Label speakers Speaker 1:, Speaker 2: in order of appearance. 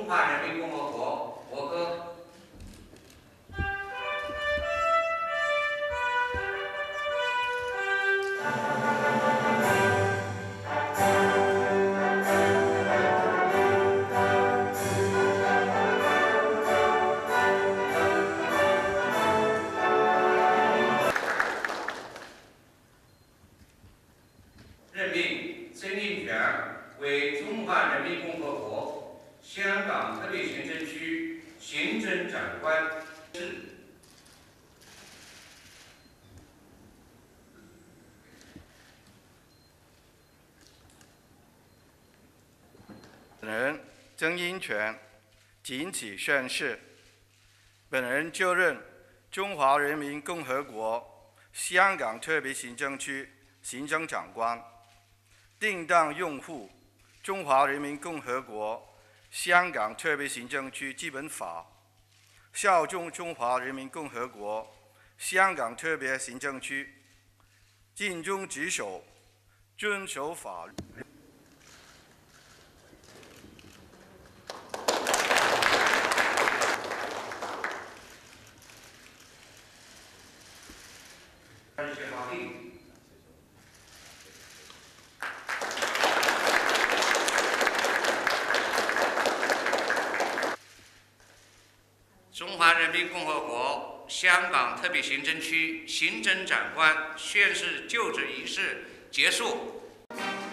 Speaker 1: 中华人民共和国国歌。 任命曾荫权为中华人民共和国香港特别行政区行政长官。
Speaker 2: 本人曾荫权谨此宣誓。本人就任中华人民共和国香港特别行政区行政长官。 定当拥护中华人民共和国香港特别行政区基本法，效忠中华人民共和国香港特别行政区，尽忠职守，遵守法律。
Speaker 1: 中华人民共和国香港特别行政区行政长官宣誓就职仪式结束。